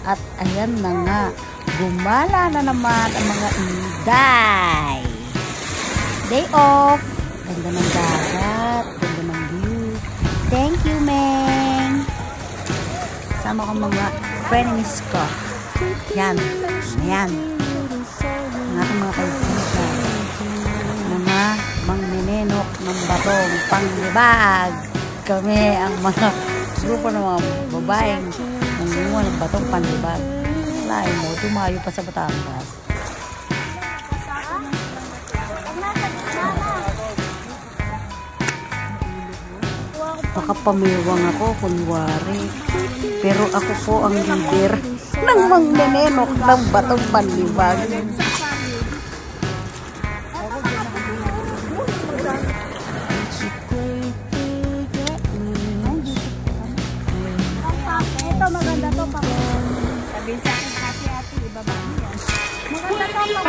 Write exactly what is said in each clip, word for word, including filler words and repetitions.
At ayan na nga, gumala na naman ang mga inday. Day off. Ganda ng dagat, ganda ng view. Thank you, Meng. Sama ko mga friends ko. Yan, yan. Ang aking mga kaibigan. Mga mangninenok ng batong panglibag. Kami ang mga grupo ng mga babaeng nangunguha ng batong panglibag. Lain mo, tumayo pa sa Batangas. Baka pamiwang ako, kunwari. Pero ako po ang leader ng mangninenok ng batong panlibag. Ito maganda to pa. Sabihin sa akin hati-hati, ibaba niya. Maganda to pa.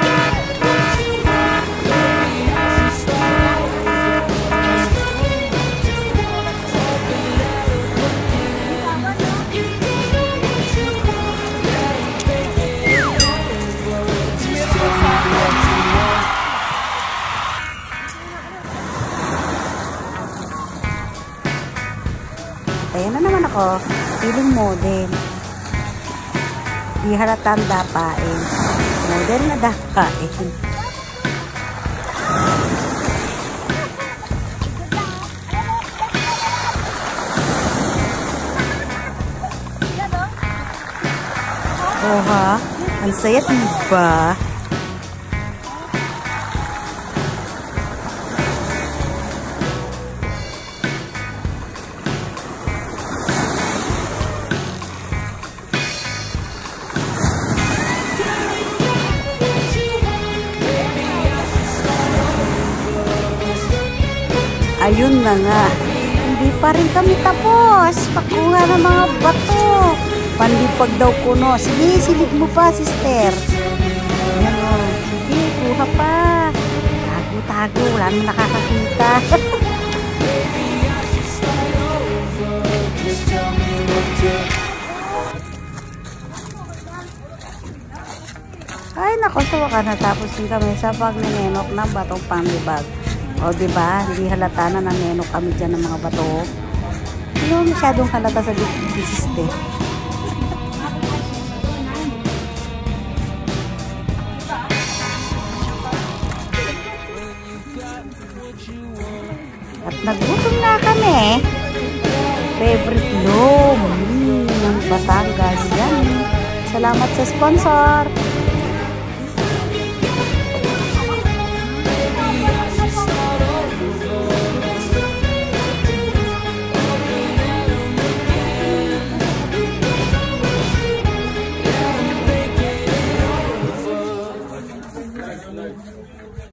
Ayan na naman ako, feeling model. Di halatang dapain. Model na dapain. Oh ha? Ang saya diba? Ayun na nga, hindi pa rin kami tapos. Pakuha ng mga bato. Panlipag daw kuno. Sige, silip mo pa, sister. Ayan o. Sige, kuha pa. Tago-tago, wala nang nakakakita. Ay, naku, sawa ka natapos din kami sa pagninenok ng batong panlibag. O, diba? Hindi halata na nanenok kami dyan ng mga bato. Hindi masyadong halata sa bisiste. At nagutom na kami. Favorite loam ng Batangas. Yan. Salamat sa sponsor.